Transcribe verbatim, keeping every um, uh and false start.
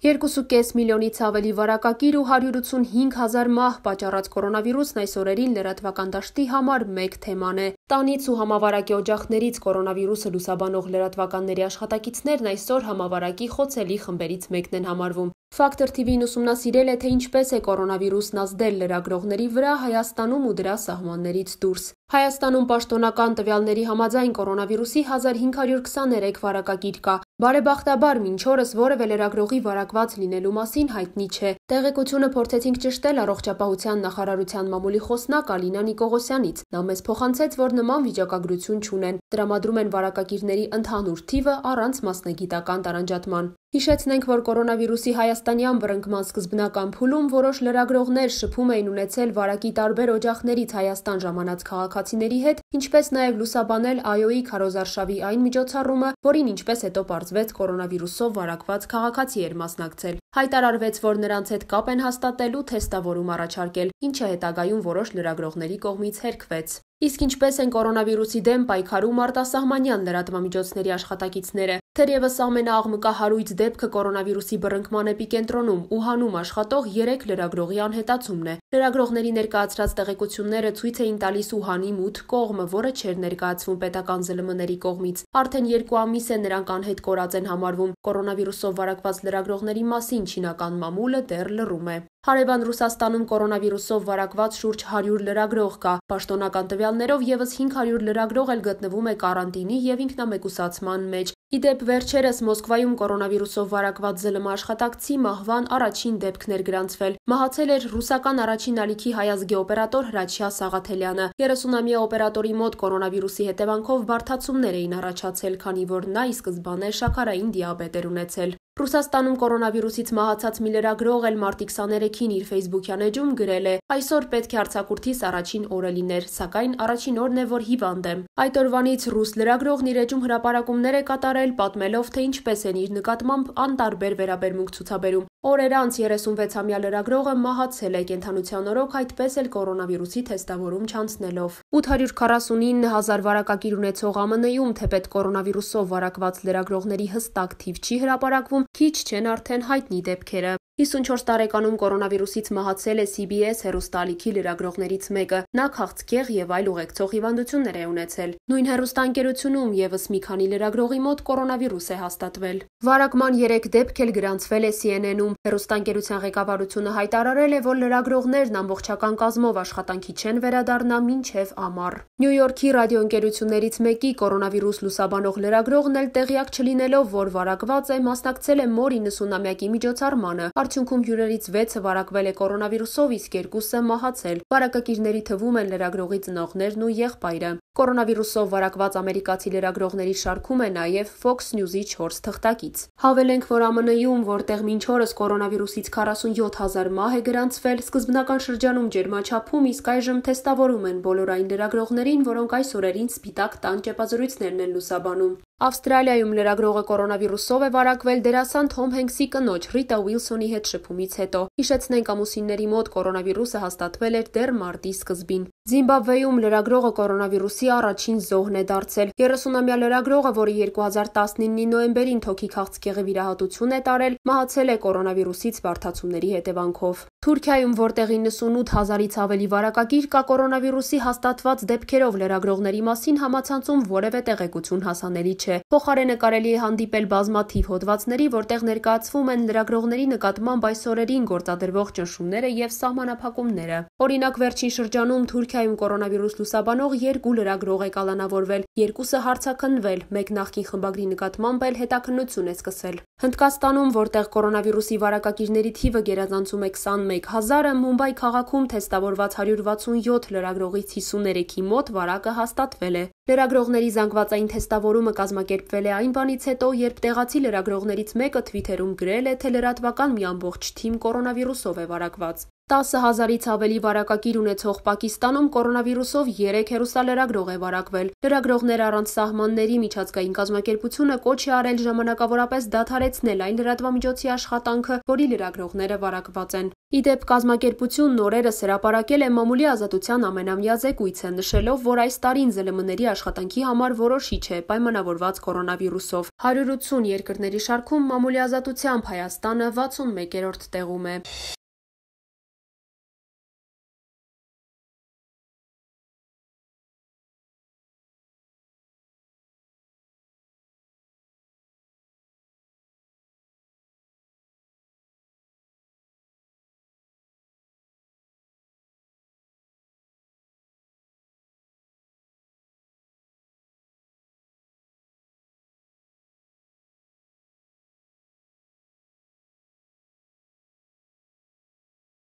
երկու կես միլիոնից ավելի վարակագիր ու հարյուր ութսունհինգ հազար մահ պատճառած կորոնավիրուսն այս օրերին լրատվական դաշտի համար մեկ թեման է։ Տանից ու համավարակի օջախներից կորոնավիրուսը լուսաբանող լրատվականների աշխատակիցներն այսօր համավարակի խոցելի խմբերից մեկն են համարվում։ Factor T V-ն ուսումնասիրել է, թե ինչպես է կորոնավիրուսն ազդել լրագրողների վրա Հայաստանում ու դրա սահմաններից դուրս։ Հայաստանում պաշտոնական տվյալների համաձայն կորոնավիրուսի հազար հինգ հարյուր քսաներեք վարակագիր կա։ Բարեբախտաբար մինչ օրս որևէ լրագրողի վարակված լինելու մասին հայտնի չէ։ Տեղեկությունը փորձեցինք ճշտել առողջապահության նախարարության մամուլի խոսնակ Ալինա Նիկողոսյանից։ Նա մեզ փոխանցեց, որ նման վիճակագրություն չունեն։ Տրամադրում են վարակագիրների ընդհանուր թիվը առանց մասնագիտական տարանջատման։ Հիշեցնենք, որ կորոնավիրուսի հայաստանյան բռնկման սկզբնական փուլում որոշ լրագրողներ շփում էին ունեցել վարակի տարբեր օջախներից Հայաստան ժամանած քաղաքացիների հետ, ինչպես նաև լուսաբանել ԱՅՈ-ի քարոզարշավի այն միջոցառումը, որին ինչպես հետո պարզվեց կորոնավիրուսով վարակված քաղաքացի էր մասնակցել։ Հայտարարվեց, որ նրանց հետ կապ են հաստատելու թեստավորում առաջարկել, ինչը հետագայում որոշ լրագրողների կողմից հերքվեց։ Իսկ ինչպես են կորոնավիրուսի դեմ պայքարում արտասահմանյան լրատվամիջոցների աշխատակիցները։ Թերևս ամենաաղմկահարույց դեպքը կորոնավիրուսի բռնկման էպիկենտրոնում Ուհանում աշխատող երեք լրագրողի անհետացումն է։ Լրագրողների ներկայացրած տեղեկությունները ցույց էին տալիս Ուհանի մութ կողմը, որը չէր ներկայացվում պետական ԶԼՄ-ների կողմից։ Արդեն երկու ամիս է նրանք անհետ կորած են համարվում։ Կորոնավիրուսով վարակված լրագրողների մասին չինական մամուլը դեռ լռում է։ Հարևան Ռուսաստանում կորոնավիրուսով վարակված շուրջ հարյուր լրագրող կա։ Պաշտոնական տվյալներով ևս հինգ հարյուր լրագրող էլ գտնվում է կարանտինի եւ ինքնամեկուսացման մեջ։ Իդեպ վերջերս Մոսկվայում կորոնավիրուսով վարակված ԶԼՄ աշխատակցի մահվան առաջին դեպքն էր գրանցվել։ Մահացել էր ռուսական առաջին ալիքի հայազգի օպերատոր Հրաչյա Սաղաթելյանը։ երեսունամյա օպերատորի մոտ կորոնավիրուսի հետևանքով բարդացումներ էին առաջացել, քանի որ նա ի սկզբանե շաքարային դիաբետ էր ունեցել։ Ռուսաստանում կորոնավիրուսից մահացած մի լրագրող էլ մարտի քսաներեքին իր Facebook-յան էջում գրել է. «Այսօր պետք է արձակուրդիս առաջին օրը լիներ, սակայն առաջին օրն է, որ հիվանդ եմ»։ Այդ օրվանից ռուս լրագրողն իր էջում հրապարակումներ է կատարել, պատմելով, թե ինչպես են իր նկատմամբ անտարբեր վերաբերմունք ցուցաբերում։ Օրեր անց երեսունվեցամյա լրագրողը մահացել է կենդանության օրոք, այդպես էլ կորոնավիրուսի թեստավորում չանցնելով։ ութ հարյուր քառասունինը հազար վարակագիր ունեցող ԱՄՆ-ում թեպետ կորոնավիրուսով վարակված լրագրողների հստակ թիվ չի հրապարակվում, քիչ չեն արդեն հայտնի դեպքերը։ հիսունչորս տարեկանում կորոնավիրուսից մահացել է C B S հեռուստաալիքի լրագրողներից մեկը։ Նա քաղցկեղ եւ այլ ուղեկցող հիվանդություններ է ունեցել։ Նույն հեռուստաընկերությունում եւս մի քանի լրագրողի մոտ կորոնավիրուս է հաստատվել։ Վարակման երեք դեպք էլ գրանցվել է C N N-ում։ Հեռուստաընկերության ղեկավարությունը հայտարարել է, որ լրագրողներն ամբողջական կազմով աշխատանքի չեն վերադառնա մինչև ամառ։ Նյու Յորքի ռադիոընկերություններից մեկի կորոնավիրուս լուսաբանող լրագրողն էլ տեղյակ չլինելով, որ վարակված է, մասնակցել է մոր իննսունամյակի միջոցառմանը։ Արդյունքում հյուրերից վեցը վարակվել է կորոնավիրուսով, իսկ երկուսը մահացել։ Վարակագիրների թվում են լրագրողի ծնողներն ու եղբայրը։ Կորոնավիրուսով վարակված ամերիկացի լրագրողների շարքում է նաև Fox News-ի չորս թղթակից։ Հավելենք, որ ԱՄՆ-ում, որտեղ մինչ օրս կորոնավիրուսից քառասունյոթ հազար մահ է գրանցվել, սկզբնական շրջանում ջերմաչափում, իսկ այժմ թեստավորում են բոլորային լրագրողներին, որոնք այս օրերին սպիտակ տան ճեպազրույցներն են լուսաբանում։ Ավստրալիայում լրագրողը կորոնավիրուսով է վարակվել դերասան Թոմ Հենքսի կնոջ Ռիտա Ուիլսոնի հետ շփումից հետո։ Հիշեցնենք, ամուսինների մոտ կորոնավիրուսը հաստատվել էր դեռ մարտի սկզբին։ Զիմբաբվեում լրագրողը կորոնավիրուսի առաջին զոհն է դարձել։ երեսունամյա լրագրողը, որը երկու հազար տասնինի նոյեմբերին թոքի քաղցկեղի վիրահատություն է տարել, մահացել է կորոնավիրուսից բարդացումների հետևանքով։ Թուրքիայում, որտեղ իննսունութ հազարից ավելի վարակագիր կա, կորոնավիրուսի հաստատված դեպքերով լրագրողների մասին համացանցում որևէ տեղեկություն հասանելի չէ։ Փոխարենը կարելի է հանդիպել բազմաթիվ հոդվածների, որտեղ ներկայացվում են լրագրողների նկատմամբ այս օրերին գործադրվող ճնշումները եւ սահմանափակումները։ Օրինակ, վերջին շրջանում Թուրքիայում կորոնավիրուս լուսաբանող երկու լրագրող է կալանավորվել, երկուսը հարցաքննվել, մեկ նախկին խմբագրի նկատմամբ էլ հետաքննություն է սկսել։ Հնդկաստանում, որտեղ կորոնավիրուսի վարակագիրների թիվը գերազանցում է քսանմեկ հազարը, Մումբայ քաղաքում թեստավորված հարյուր վաթսունյոթ լրագրողից հիսուներեքի մոտ վարակը հաստատվել է։ Լրագրողների զանգվածային թեստավորումը կազմակերպվել է այն բանից հետո, երբ տեղացի լրագրողներից մեկը Twitter-ում գրել է, թե լրատվական մի ամբողջ թիմ կորոնավիրուսով է վարակված։ տասը հազարից ավելի վարակագիր ունեցող Պակիստանում կորոնավիրուսով երեք հեռուստալրագրող է վարակվել։ Լրագրողներ առանց սահմանների միջազգային կազմակերպությունը կոչ է արել ժամանակավորապես դադարեցնել այն լրատվամիջոցի աշխատանքը, որի լրագրողները վարակված են։ Ի դեպ, կազմակերպությունն օրերս հրապարակել է մամուլի ազատության ամենամյա զեկույցը, նշելով, որ այս տարին զլ մ ների աշխատանքի համար որոշիչ է պայմանավորված կորոնավիրուսով։ հարյուր ութսուն երկրների շարքում մամուլի ազատությամբ Հայաստանը վաթսունմեկերորդ տեղում է։